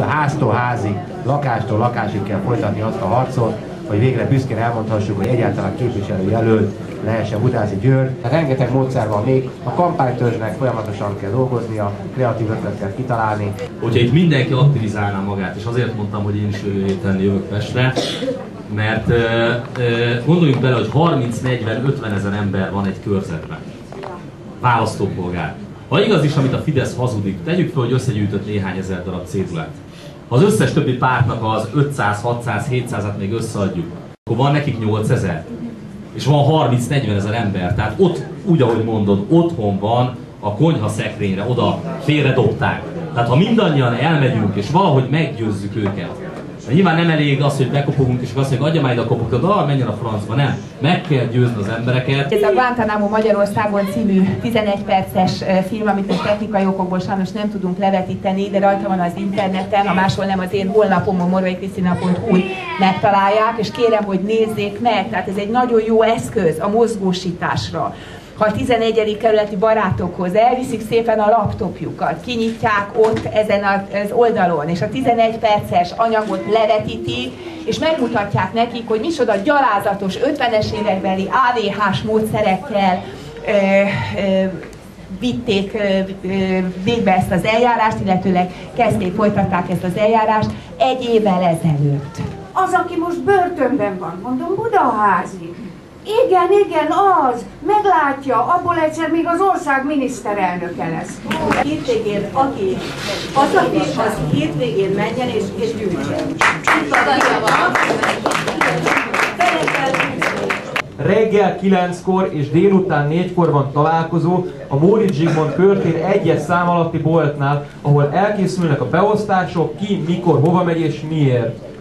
Háztól házig, lakástól lakásig kell folytatni azt a harcot, hogy végre büszkén elmondhassuk, hogy egyáltalán képviselőjelölt lehessen Budázi György. Rengeteg módszer van még, a kampánytörzsnek folyamatosan kell dolgoznia, kreatív ötleteket kitalálni. Hogyha itt mindenki aktivizálná magát, és azért mondtam, hogy én is jövő héten jövök Pestre, mert gondoljunk bele, hogy 30-40-50 ezer ember van egy körzetben. Választópolgár. Ha igaz is, amit a Fidesz hazudik, tegyük fel, hogy összegyűjtött néhány ezer darab cédulát. Ha az összes többi pártnak az 500, 600, 700-at még összeadjuk, akkor van nekik 8000. És van 30-40 ezer ember. Tehát ott, úgy ahogy mondod, otthon van, a konyha szekrényre, oda félredobták. Tehát ha mindannyian elmegyünk és valahogy meggyőzzük őket, de nyilván nem elég az, hogy bekopogunk és azt mondjuk, adja már ide a kopokat, menjen a francba, nem. Meg kell győzni az embereket. Ez a Guantanamo Magyarországon című 11 perces film, amit a technikai okokból sajnos nem tudunk levetíteni, de rajta van az interneten, ha máshol nem az én honlapomon, morvaikrisztina.hu megtalálják, és kérem, hogy nézzék meg, tehát ez egy nagyon jó eszköz a mozgósításra. Ha a 11. kerületi barátokhoz elviszik szépen a laptopjukat, kinyitják ott ezen az oldalon, és a 11 perces anyagot levetítik, és megmutatják nekik, hogy micsoda gyalázatos 50-es évekbeli AVH-s módszerekkel vitték végbe ezt az eljárást, illetőleg kezdték, folytatták ezt az eljárást 1 évvel ezelőtt. Az, aki most börtönben van, mondom, Budaházi. Igen, az, meglátja, abból egyszer még az ország miniszterelnöke lesz. Hétvégén, aki hazatért, az hétvégén menjen és gyűjtsen. Reggel 9-kor és délután 4-kor van találkozó a Móricz Zsigmond körtér 1-es szám alatti boltnál, ahol elkészülnek a beosztások, ki, mikor, hova megy és miért.